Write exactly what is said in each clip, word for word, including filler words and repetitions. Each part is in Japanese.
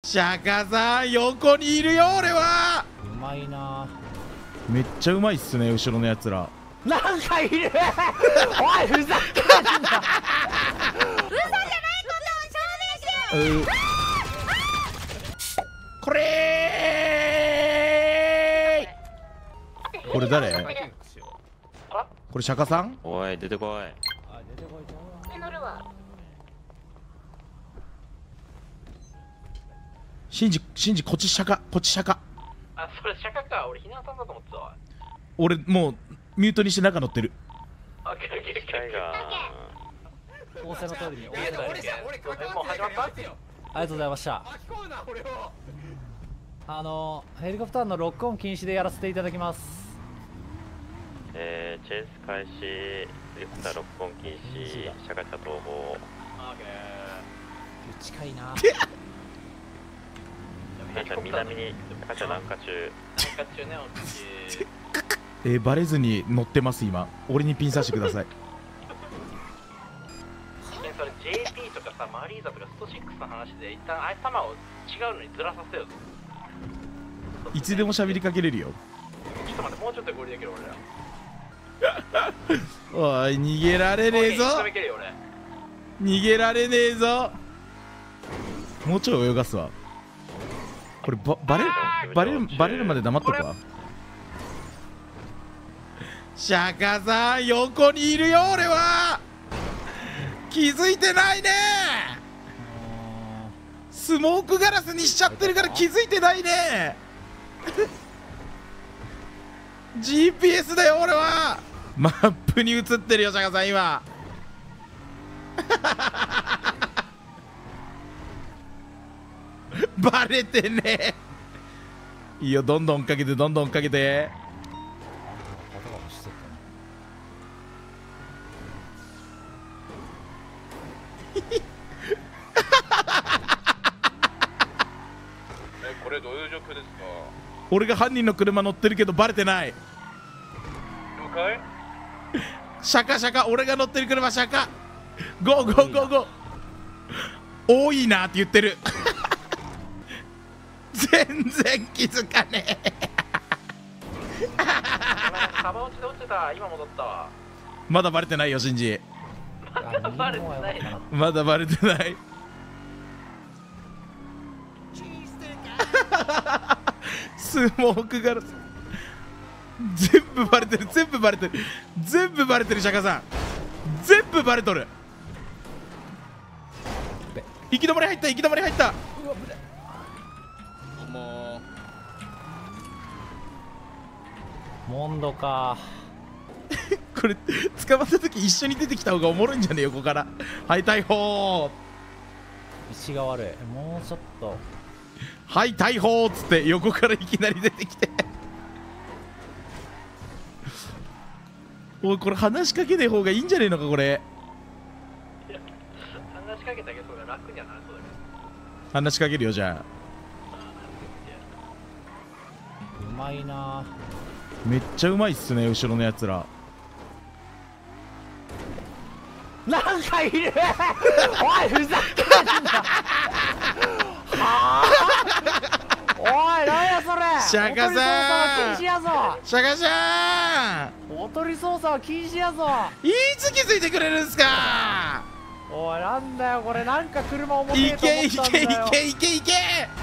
釈迦さん横にいるよ俺は。 うまいな。 めっちゃうまいっすね後ろのやつら。 なんかいるおいふざけんな。嘘じゃないことを証明しろ。 これーこれ誰？これ釈迦さん？ おい出てこい。 あ、出てこいと。 乗るわ。 シンジシンジこっち釈迦こっち釈迦。 あ、それ釈迦か。俺ひなさんだと思ってたわ。 俺もうミュートにして中乗ってる。 オッケーオッケーオッケー。 機械が仰せの通りに。 俺さ俺関わってないから言ってよ。 ありがとうございました。 巻き込むな俺を。 あのヘリコプターのロックオン禁止でやらせていただきます。 えー、チェイス開始、ヘリコプターロックオン禁止、シャカチャ逃亡。 オッケ近いな。 シャカチャ南にシャカチャ南下中。 ー。なんか中ね、オッケー。 えー、バレずに乗ってます今。俺にピンさせてください。 ね、それ ジェーピー とかさ、マリーザとかストシックスの話で一旦頭を違うのにずらさせよう。 いつでも喋りかけれるよ。 ちょっと待って、もうちょっと合理できる俺ら。 おい逃げられねえぞ。 オッケー一度いけるよ俺。 逃げられねえぞ。もうちょい泳がすわ。これババレるバレるバレるまで黙っとくわ。釈迦さん横にいるよ俺は。気づいてないね。スモークガラスにしちゃってるから気づいてないね。ジーピーエス だよ俺は。マップに映ってるよ釈迦さん今。バレてね。いいよどんどんかけてどんどんかけて。 え、これどういう状況ですか？ 俺が犯人の車乗ってるけどバレてない。 了解？ シャカシャカ俺が乗ってる車シャカ。ゴーゴーゴーゴー。多いなって言ってる。全然気づかねえ。 カバ落ちで落ちてた。今戻ったわ。 まだバレてないよシンジ。 まだバレてないの？ まだバレてない。スモークガラス全部バレてる全部バレてる全部バレてる釈迦さん全部バレとる。行き止まり入った行き止まり入った。 もモンドか。 これ捕まった時一緒に出てきた方がおもろいんじゃねえ横から。はい逮捕。 道が悪い。もうちょっと。 はい逮捕っつって横からいきなり出てきて。おいこれ話しかけねえ方がいいんじゃねえのかこれ。 う話しかけたけどそれ楽にはなりそうだけど。 話しかけるよじゃあ。 うまいな。 めっちゃうまいっすね後ろのやつら。 なんかいるおいふざけんな。はあおいなんやそれ。 釈迦さんおとり操作は禁止やぞ。 釈迦さんおとり操作は禁止やぞ。 いつ気づいてくれるんすか。 おいなんだよこれ。なんか車重てえいと思けいったんだよ。 けいけいけいけ。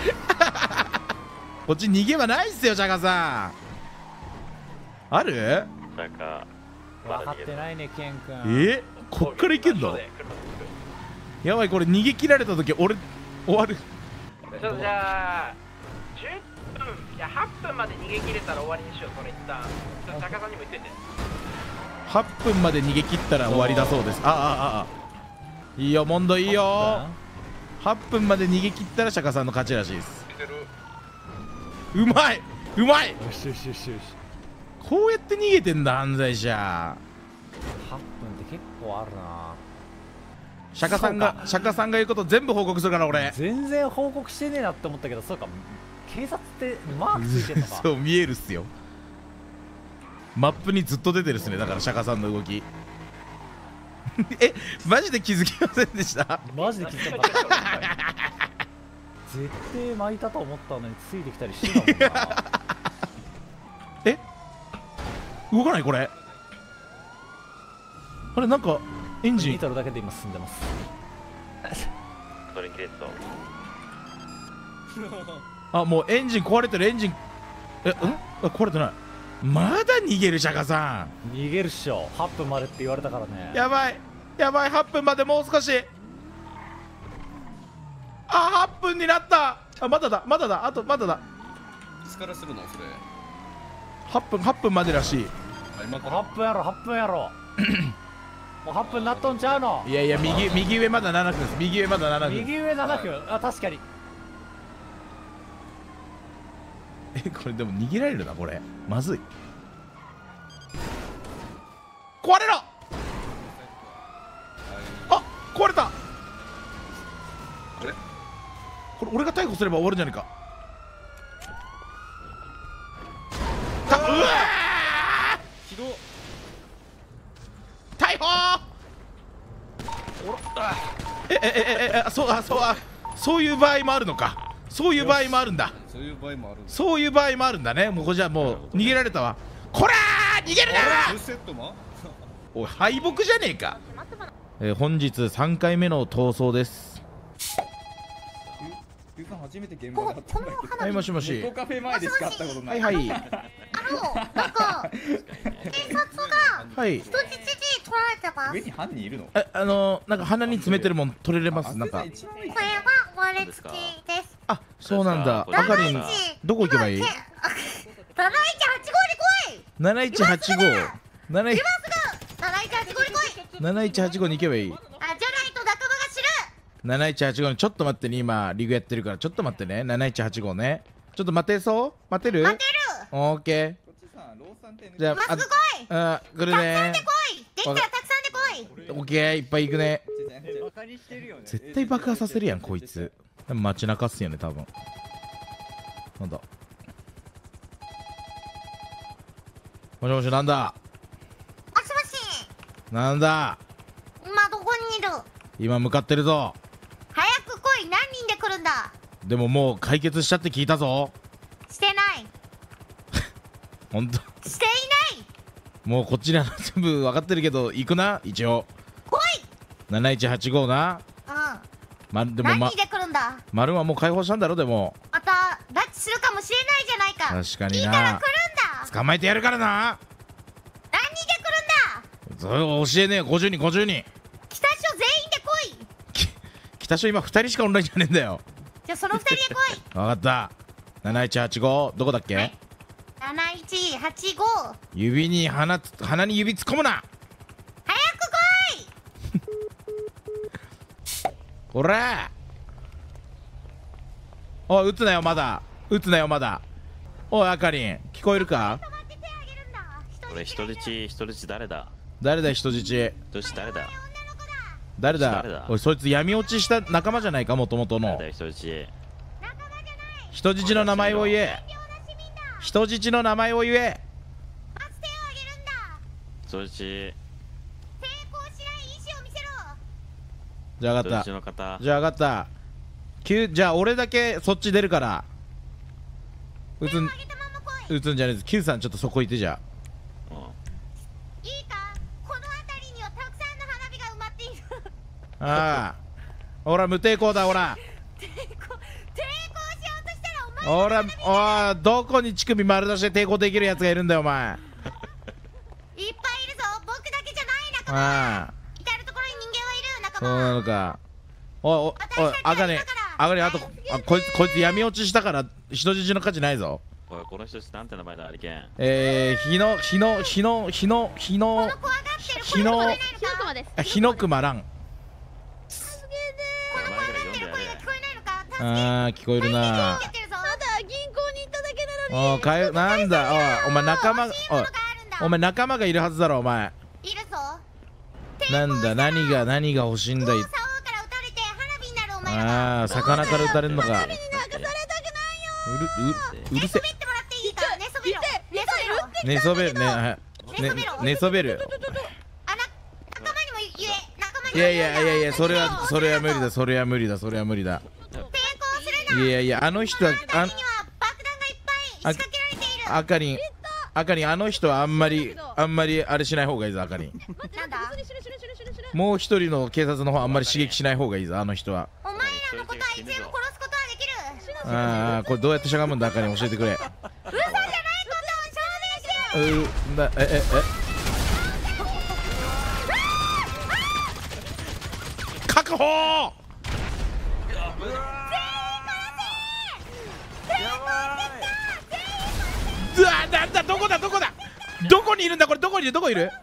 こっち逃げ場ないっすよ釈迦さん。ある？ シャカ分かってないねケン君。 えこっから行けんの？やばいこれ逃げ切られた時俺終わる。 ちょっとじゃあじゅっぷんいやはっぷんまで逃げ切れたら終わりにしよう。それ一旦ちょっと釈迦さんにも言ってて。 はっぷんまで逃げ切ったら終わりだそうです。ああああいいよモンドいいよ。はっぷんまで逃げ切ったら釈迦さんの勝ちらしいです。うまいうまい。 よしよしよしよし。 こうやって逃げてんだ犯罪者。 はっぷんって結構あるな。 釈迦さんが釈迦さんが言うこと全部報告するから俺。 全然報告してねえなって思ったけど、そうか警察ってマークついてんのか。 そう見えるっすよ。マップにずっと出てるっすね。だから釈迦さんの動き。えマジで気づきませんでした。 マジで気づかなかった。 絶対巻いたと思ったのについてきたりしてたもんなえ動かないこれ。あれなんかエンジンニトロだけで今進んでます。 トリンキレット。 あもうエンジン壊れてる。エンジンえうんあ壊れてない。まだ逃げる釈迦さ逃げるっしょ。はっぷんまでって言われたからね。 ん。やばいやばいはっぷんまでもう少し。あはっぷんになった。あまだだまだだあとまだだ。 いつからするのそれ。 はっぷんはっぷんまでらしい。 あ今からはっぷんやろはっぷんやろもうはっぷんなっとんちゃうの。 いやいや右右上まだななふんです。右上まだななふん。 右上ななふん。あ確かに。 えこれでも逃げられるなこれ。まずい。壊れろ。あ壊れた。 あれこれ俺が逮捕すれば終わるんじゃないか。たうわーひどっ。 逮捕。えええええそうあそうあそういう場合もあるのか。そういう場合もあるんだ。 そういう場合もあるんだ。 そういう場合もあるんだね。もうこれじゃあもう逃げられたわ。こらー逃げるなフルセットもおい敗北じゃねえか。えー本日さんかいめの逃走です。 ゆうさん初めて現場で会ったんだけど。 はいもしもし。 猫カフェ前でしか会ったことな。 はいいはいあの、なんか、警察がはい。 人質に取られてます。 上に犯人いるの？ えあのー、なんか鼻に詰めてるもん取れれますなんか。 これは割れ付きです。 あそうなんだ。 そうですかあかりんどこ行けばいい？ なないちはちごで来い。 なないちはちご。なない今すぐなないちはちごに来い。 なないちはちごに行けばいい。 あ、じゃないと仲間が知る。 なないちはちごにちょっと待ってね。今リグやってるからちょっと待ってね。なないちはちごね。ちょっと待てそう？待てる？ 待てる。 オーケー。 こっちさ、ローサン店じゃ今すぐ来い。 ああ来るたくさんねで来い。できたらたくさんで来い。 オーケーいっぱい行くね。 バカにしてるよね。 絶対爆破させるやんこいつ。でも街中っすよね多分。なんだもしもしなんだもしもし。 なんだ今どこにいる？ 今向かってるぞ。 早く来い。何人で来るんだ？ でももう解決しちゃって聞いたぞ。 してない。 ほんとしていない。 もうこっちには全部分かってるけど行くな一応。 来い。 なないちはちごな。 うん。 までもま何人で来るんだ？ 丸はもう解放したんだろ。でもまた拉致するかもしれないじゃないか。 確かにな聞いたら来るんだ。 捕まえてやるからな。 何人で来るんだ？ それ教えねえよ。ごじゅうにんごじゅうにん。 北署全員で来い。 き北署今ふたりしかオンラインじゃねえんだよ。 じゃあその二人で来い。 分かった。なないちはちごどこだっけ、 はいなないちはちご。 指に鼻つ鼻に指突っ込むな。 早く来い。 ほらおい撃つなよまだ。撃つなよまだ。おいあかりん聞こえるか？ 待って手あげるんだ。 これ人質人質誰だ？ 誰だ人質。 人質誰だ？ 女の子だ。 誰だ誰だおいそいつ闇落ちした仲間じゃないかもともとの。 誰だ人質？ 仲間じゃない。 人質の名前を言え。 善良な市民だ。 人質の名前を言え。 まず手をあげるんだ。 人質抵抗しない意志を見せろ。 じゃあ分かった人質の方。 じゃあ分かったきゅじゃあ俺だけそっち出るから撃つん手をあげたまま来い。 撃つんじゃねえぞ。 Q さんちょっとそこいて。じゃうんいいか、この辺りにはたくさんの花火が埋まっている。 あああほら無抵抗だほら抵抗、抵抗しようとしたらお前ほらおいどこに乳首丸出しで抵抗できるやつがいるんだよお前。 いっぱいいるぞ。僕だけじゃない仲間。 ああ至る所に人間はいる仲そうな間。 のか。おいおいおいあかねあかねあとあこいつこいつ闇落ちしたから人質の価値ないぞ。 おいこの人質なんて名前だありけん。 えー、日の日の日の日の日のこの怖がってる日の声が聞こえないのか？ です。 あ日の熊蘭。 こ名前ぐらいの怖がって読んでやれる声が聞こえないのか？助けあー聞こえるな。 やってるぞ。 まだ銀行に行っただけなのに。 おいかえなんだおいお前仲間おい欲しいものがあるんだ。 お前仲間がいるはずだろお前。 いるぞ。 なんだ何が何が欲しいんだい。 竿から撃たれて花火になるお前らが。 ああ魚から撃たれんのか。 なんかされたくないよ。 うるううるせ寝そべってもらっていいか？寝そべろ。寝寝そべるねはいね寝そべる。 あな仲間にも言え。仲間にいやいやいやいやそれはそれは無理だそれは無理だそれは無理だ。 抵抗するんないやいやあの人はああのには爆弾がいっぱい仕掛けられている。 あかりんあかりんあの人はあんまりあんまりあれしない方がいいぞあかりん。 なんだもう一人の警察の方あんまり刺激しない方がいいぞあの人は。 お前らのことはいつでも殺すことはできる。 ああこれどうやってしゃがむんだあかりん教えてくれ。 嘘じゃないことを証明してよ。 うだえええ確保。うわなんだどこだどこだどこにいるんだこれどこにいるどこいる。うわ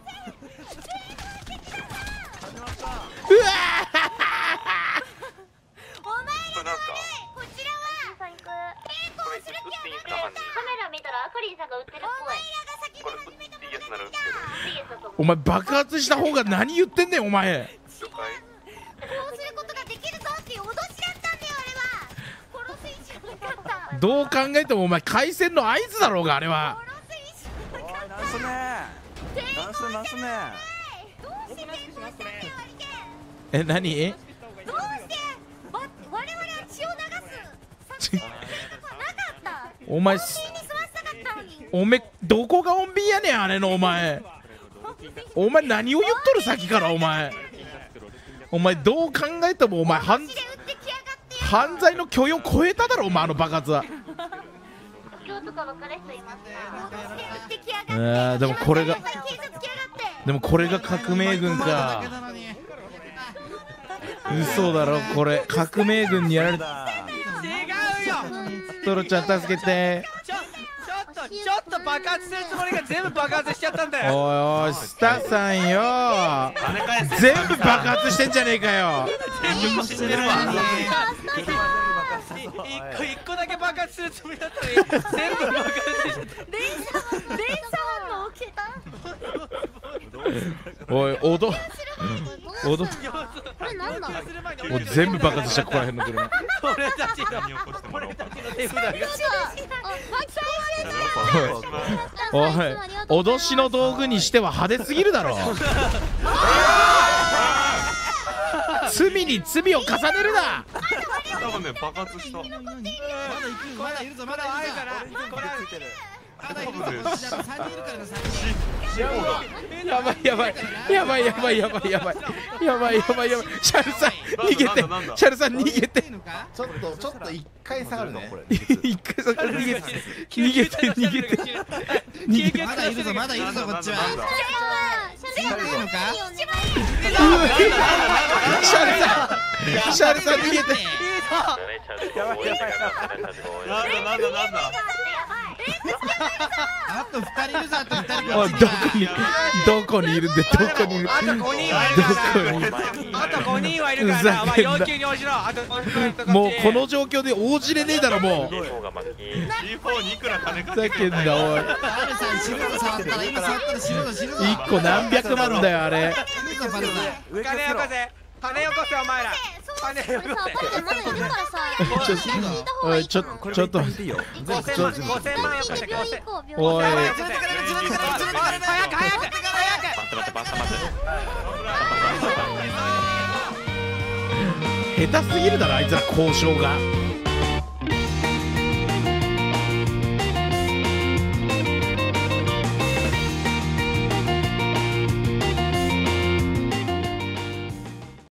お前らの悪いこちらは並行する気はなくカメラ見たらアカリンさんが撃ってるっぽい。お前らが先に始めたものだ。 お前爆発した方が何言ってんねんお前。 こうすることができるぞっていう脅しだったんだよあれは。殺す意思がなかった。 どう考えてもお前開戦の合図だろうがあれは。 殺す意思がなかった。 ナイスね成功ナイスナイスねどうして成功したんだよアリケン。 え何どうしてわ我々は血を流す作戦がなかった。 お前穏便に済ませたかったのに。 おめどこが穏便やねんあれのお前。お前何を言っとる先からお前。お前どう考えてもお前犯血で撃ってきやがってよ。 犯罪の許容を超えただろお前あの爆発は。 今日とか別れ人いますか。脅して撃ってきやがって。 あーでもこれが今警察来やがって。 でもこれが革命軍か。嘘だろこれ革命軍にやられた。 違うよ。 トロちゃん助けて。 ちょちょっとちょっと爆発するつもりが全部爆発しちゃったんだよ。 おいおいスタさんよ全部爆発してんじゃねえかよ。 全部死んでるわ。一個一個だけ爆発するつもりだったのに全部爆発しちゃった。 連鎖連鎖反応起きた。 おいおどおどこれなんだ。 もう全部爆発したここら辺の車。 俺たちの俺たちの手札が。 おい脅しの道具にしては派手すぎるだろ。罪に罪を重ねるな。 多分ね爆発した。 まだいるぞまだいるぞこれついてる多分ねさんにんいるからなさんにんやばいやばいやばいやばいやばいやばいやばいやばいやばいシャルさん逃げてシャルさん逃げていいのかちょっとちょっと一回下がるね。 一回そこ逃げて逃げて逃げて逃げてまだいるぞまだいるぞこっちはいいのかシャルさんシャルさん逃げて。 やばいやばいやばい。なんだなんだなんだ。 あとふたりいるぞあとふたりおいどこにどこにいるんでどこにいるあとごにんはいるからあとごにんはいるからな。お前要求に応じろ。あともうこの状況で応じれねえだろもう。 シーフォー が巻き シーフォー にいくら金かふざけんなおい。 ダルさん死ぬぞ触ったら今触ったら死ぬぞ死ぬぞ一個何百万だよあれ。 死ぬぞバルさん金よこせ金よこせお前ら。金よこせ。 まだいるからさ。 おいちょちょっとごせんまんごせんまんよこせ。 病院行こう病院。 おい早く早く早く。 待って待ってバスタ待って下手すぎるだろあいつら交渉が。